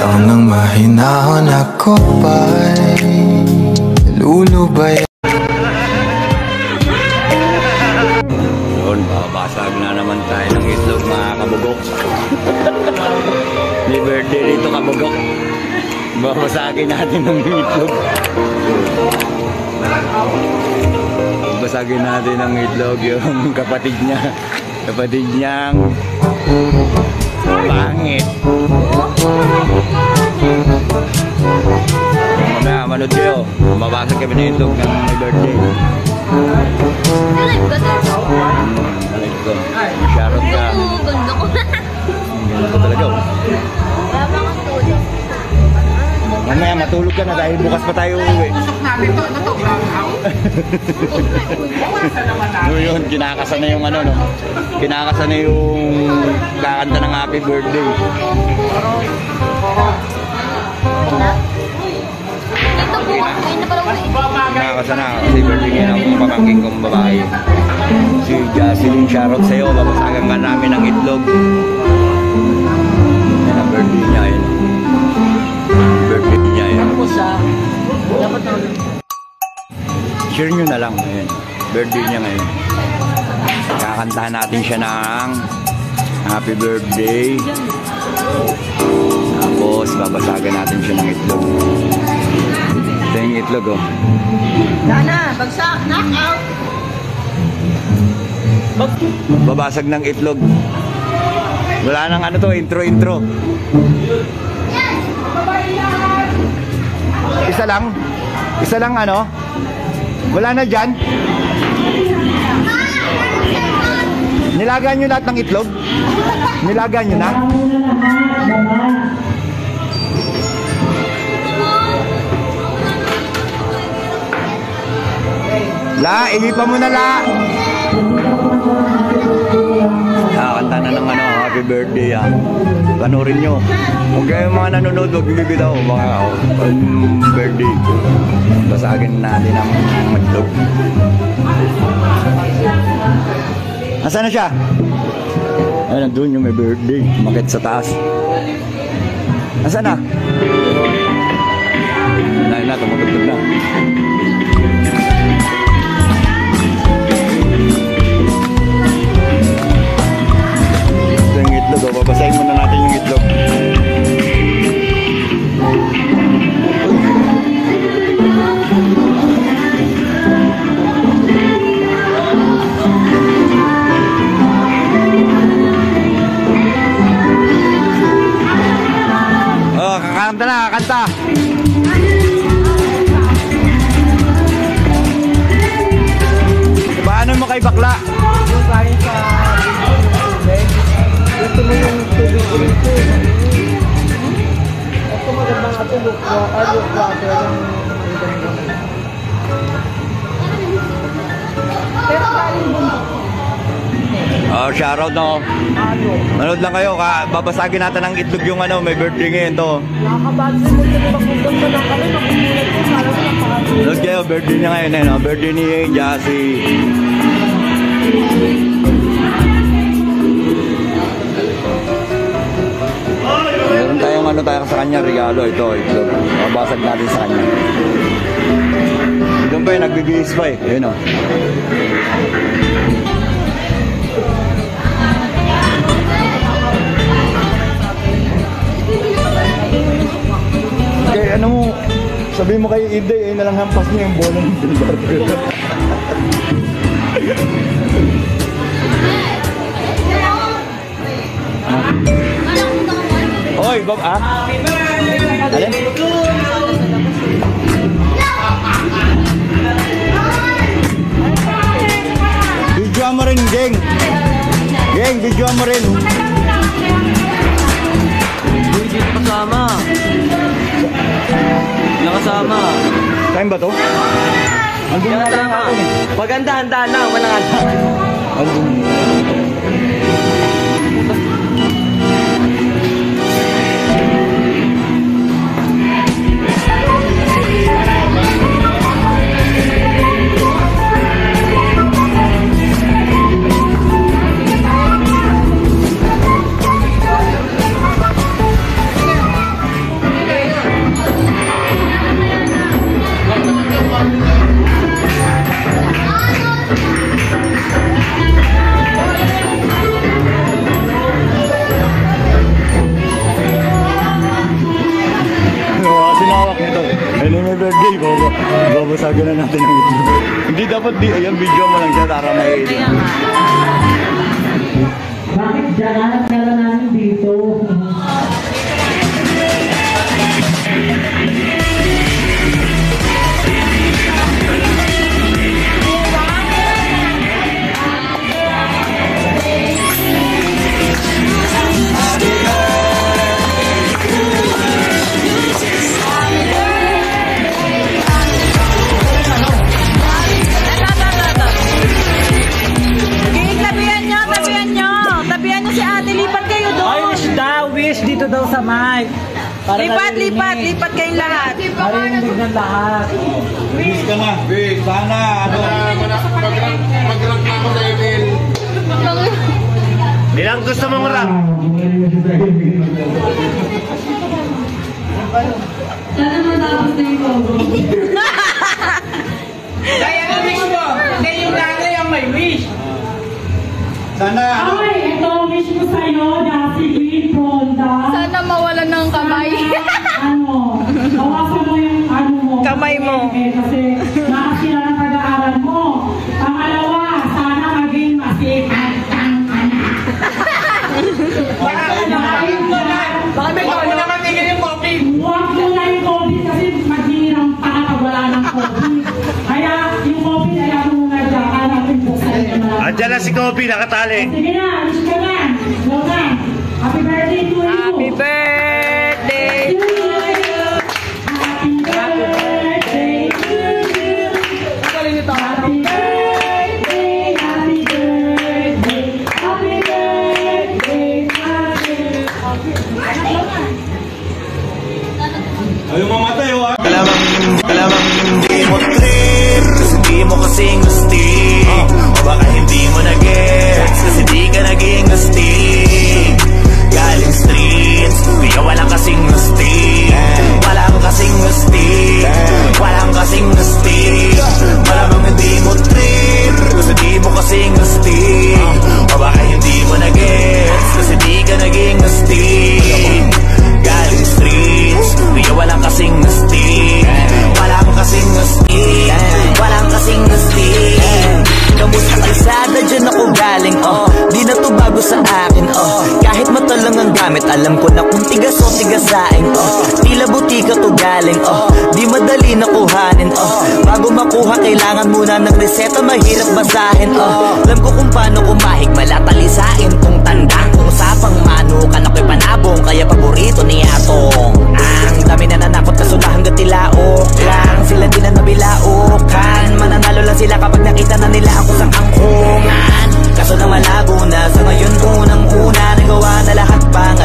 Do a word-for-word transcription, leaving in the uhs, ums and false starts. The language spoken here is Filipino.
Bitaw nang mahinahon ako pa'y lulubay. Yun, babasag na naman tayo ng itlog mga kabugok. May birthday rito kabugok. Babasagin natin ng itlog. Babasagin natin ng itlog yung kapatid niya. Kapatid niyang pangit. Mamaya, manood kayo. Mabasag kami ng itlog ng may birthday. Nalig ko. Sharot ka. Ganda ko. Ganda ko talaga. Mamaya matulog ka na dahil bukas pa tayo uuwi. No, yun, kinakasa na yung ano, no? Kinakasa na yung kakanta ng happy birthday. Kinakasa na kasi birthday ngayon ang pamangking kong babae. Si Jocelyn, shoutout sa'yo. Babasagan ka namin ng itlog. Yan ang birthday niya, yun. Birthday niya, yun. Share nyo na lang, ayun. Birthday niya ngayon. Kakantahan natin siya ng happy birthday. Tapos babasagan natin siya ng itlog. Ito yung itlog, oh. Dana, bagsak, knockout. Babasag ng itlog. Wala nang ano to, intro intro. Isa lang. Isa lang ano. Wala na dyan. Nilagaan nyo lahat ng itlog? Nilagaan nyo na? La, igipa mo na la. Nakakanta na ng ano, happy birthday ah. Panorin nyo. Huwag kayong mga nanonood, huwag bibitaw. Baka um, birthday. Basagin natin ang itlog. Nasaan na siya? Ay, nandun yung may birthday. Umakit sa taas. Nasaan na? Nahin na, tumutugtog na. Ito yung itlog. O, babasahin muna natin yung itlog. Kakanta na, kakanta. Paano mo kay bakla? Yung kain sa tubig. Ito mo yung tubig dito. Ito magandang ito, lukwa, ah, lukwa, pero pero galing bundok. Oh, shoutout no. Manood lang kayo, ka babasagin natin ng itlog yung ano, may birthday ngayon to. Nakakabad mo mo yung magpunta na lang kami, makukulat ko, sana mo napakasya. Manood kayo, birthday niya ngayon eh, no? Birthday ni Jassy. Meron tayong ano tayo sa kanya, regalo ito, itlog. Babasag natin sa kanya. Doon pa eh, nagbibihis pa eh. Ayun o. Okay, ano mo, sabihin mo kay Iday, eh, nalang hampas niya yung bola ng bilbar. Oy, Bob, ah? Alin? Videoan mo rin, geng. Geng, videoan mo rin. Hindi kasama. Nakasama. Time ba to? Andun na lang ako eh. Maganda-handa na, walang handa. Andun. Gagana natin ang itlog. Hindi dapat di, ayan, video mo lang siya para may Kaya nga. Bakit dyan? Kala namin dito. Tabihan nyo, tabihan nyo. Tabihan nyo si ate, lipat kayo Ay, doon. wish daw, wish dito daw sa mic. Para Lipat, naririnig. lipat, lipat kayong lahat. Naririnig ng lahat. Please ka na. Please, sana, ano. Mag-rank na ako sa email. Ilang gusto mong rank? Sana matapos na yung logo. Kaya ang wish mo. Hindi yung nanay ang may wish. Sana, ano. Ay, ito, wish ko sa'yo, Jocelyn Ronda. Sana mawalan ng kamay. Ano, bawasan mo yung ano mo. Kamay mo. Eh, kasi nakasira ng pag-aaral mo. Pangalawa, sana maging masikat ang anak. Baka ayun mo na. Baka may Huwag mo naman tigil yung coffee. Huwag mo na yung COVID kasi maghihirang pa kapag wala ng COVID. Kaya yung COVID, ayaw mo muna dyan. Hanapin po sa inyo na. Andiyan na si Kobe, nakatali. Sige na, wish ka na. Go na. Happy birthday to you. Happy birthday. To you. Happy birthday to you. Galing ito. Happy birthday, happy birthday, happy birthday, happy birthday. Ayaw mamatay, oh, ah. Alamang hindi, alamang hindi mo trip kasi di mo kasing gusti. O baka hindi mo na-gets kasi di ka naging gusti. Galing streets, kaya walang kasing gusti. Walang kasing gusti, walang kasing gusti. Malamang hindi mo trip kasi di mo kasing gusti. O baka hindi mo na-gets kasi di ka naging gusti. Galing streets, kaya walang kasing gusti. Walang kasing gusti, walang kasing gusti. Kamusta kalsada, dyan ako galing, oh. Di na to bago sa akin, oh. Kahit mata lang ang gamit, alam ko na kung tigas o tigasain, oh. Tila butika to galing, oh. Di madali na kuhanin, oh. Bago makuha, kailangan muna ng reseta, mahirap basahin, oh. Alam ko kung paano kumahig, malatalisain tong tanda. Kung sapang manukan ako'y panabong, kaya paborito ni Atong. Ang dami na nanakot, kaso na hanggang tilaok lang. Sila din na nabilaukan, mananalo lang sila kapag nakita na nila ako sa angkungan. Kaso na malabo na, sa ngayon unang una, nagawa na lahat pang